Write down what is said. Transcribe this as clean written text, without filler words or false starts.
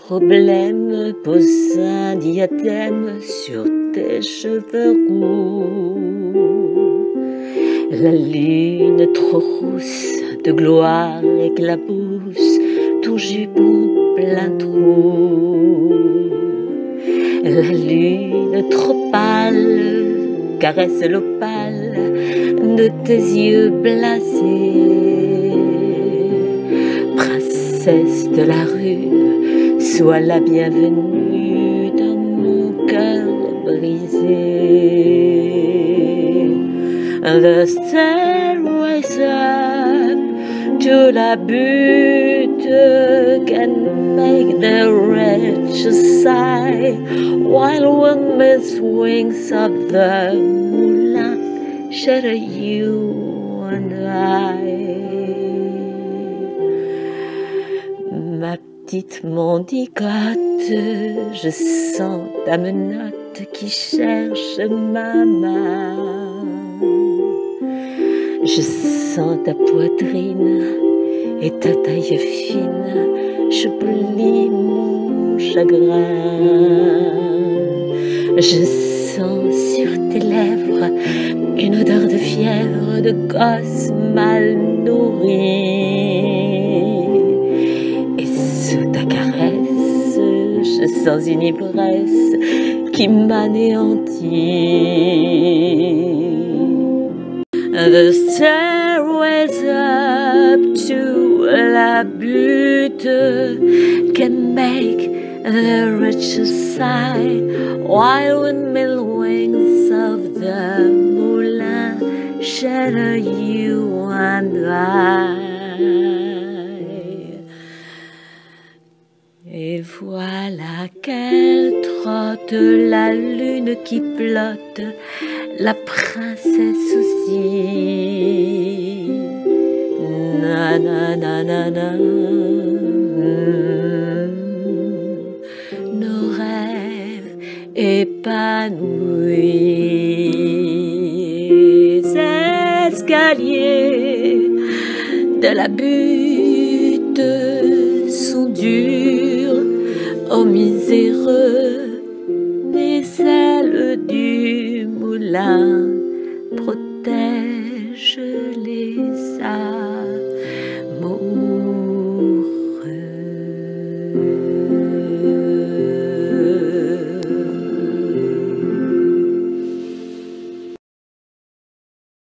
problème pose un diadème sur tes cheveux roux. La lune trop rousse de gloire éclabousse ton jupon plein trou. La lune trop pâle caresse l'opale de tes yeux blasés. Princesse de la rue, sois la bienvenue dans mon cœur brisé. The stairways up to la butte can make the wretch sigh, while windmill swings of the moonlight shadow you and I. Ma petite mendigote, je sens ta menotte qui cherche ma main. Je sens ta poitrine et ta taille fine, j'oublie mon chagrin. Je sens sur tes lèvres une odeur de fièvre de gosse mal nourri. Et sous ta caresse, je sens une ivresse qui m'anéantit. The stairways up to la butte can make the richest sigh, while windmill wings of the moulin shadow you and I. Et voilà qu'elle trotte, la lune qui flotte, la princesse aussi. Na na na na na. Nos rêves épanouis. Escaliers de la butte sont durs, ô miséreux, mais celles du moulin